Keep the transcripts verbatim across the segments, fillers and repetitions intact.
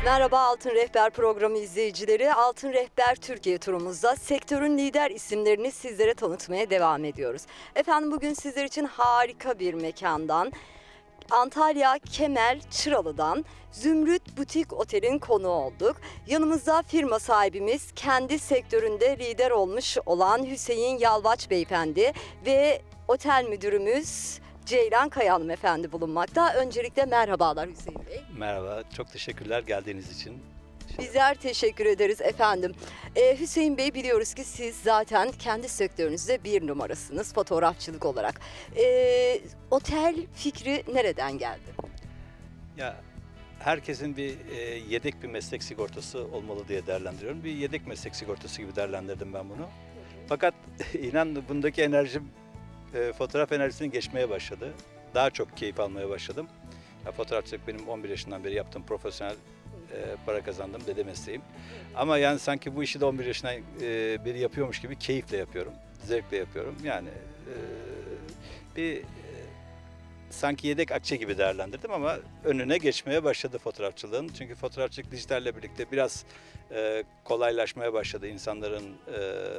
Merhaba Altın Rehber programı izleyicileri. Altın Rehber Türkiye turumuzda sektörün lider isimlerini sizlere tanıtmaya devam ediyoruz. Efendim bugün sizler için harika bir mekandan, Antalya Kemer Çıralı'dan Zümrüt Butik Otel'in konuğu olduk. Yanımızda firma sahibimiz, kendi sektöründe lider olmuş olan Hüseyin Yalvaç Beyefendi ve otel müdürümüz Ceylan Kaya Hanım Efendi bulunmakta. Öncelikle merhabalar Hüseyin Bey. Merhaba, çok teşekkürler geldiğiniz için. Bizler teşekkür ederiz efendim. Ee, Hüseyin Bey, biliyoruz ki siz zaten kendi sektörünüzde bir numarasınız fotoğrafçılık olarak. Ee, otel fikri nereden geldi? Ya herkesin bir e, yedek bir meslek sigortası olmalı diye değerlendiriyorum. Bir yedek meslek sigortası gibi değerlendirdim ben bunu. Fakat inan bundaki enerjim e, fotoğraf enerjisini geçmeye başladı. Daha çok keyif almaya başladım. Ya, fotoğrafçılık benim on bir yaşından beri yaptığım profesyonel e, para kazandım dede mesleğim. Ama yani sanki bu işi de on bir yaşından e, beri yapıyormuş gibi keyifle yapıyorum, zevkle yapıyorum. Yani e, bir e, sanki yedek akçe gibi değerlendirdim ama önüne geçmeye başladı fotoğrafçılığın. Çünkü fotoğrafçılık dijitalle birlikte biraz e, kolaylaşmaya başladı insanların e,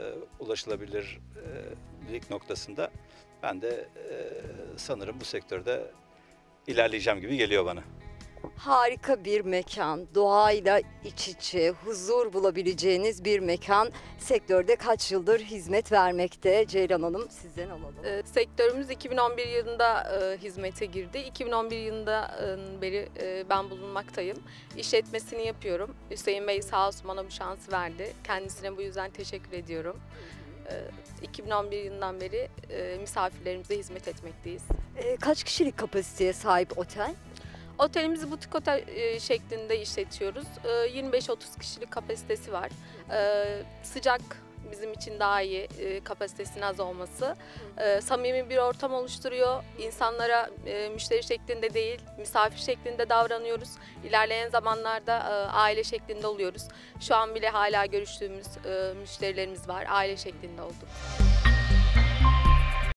ulaşılabilirlik noktasında. Ben de e, sanırım bu sektörde ilerleyeceğim gibi geliyor bana. Harika bir mekan, doğayla iç içe, huzur bulabileceğiniz bir mekan. Sektörde kaç yıldır hizmet vermekte? Ceylan Hanım, sizden alalım. E, sektörümüz iki bin on bir yılında e, hizmete girdi. iki bin on bir yılında e, beri e, ben bulunmaktayım. İşletmesini yapıyorum. Hüseyin Bey sağ olsun bana bu şansı verdi. Kendisine bu yüzden teşekkür ediyorum. E, iki bin on bir yılından beri e, misafirlerimize hizmet etmekteyiz. Ee, kaç kişilik kapasiteye sahip otel? Otelimizi butik otel e, şeklinde işletiyoruz. E, yirmi beş otuz kişilik kapasitesi var. E, sıcak bizim için daha iyi, e, kapasitesinin az olması. E, samimi bir ortam oluşturuyor. İnsanlara e, müşteri şeklinde değil, misafir şeklinde davranıyoruz. İlerleyen zamanlarda e, aile şeklinde oluyoruz. Şu an bile hala görüştüğümüz e, müşterilerimiz var. Aile şeklinde olduk.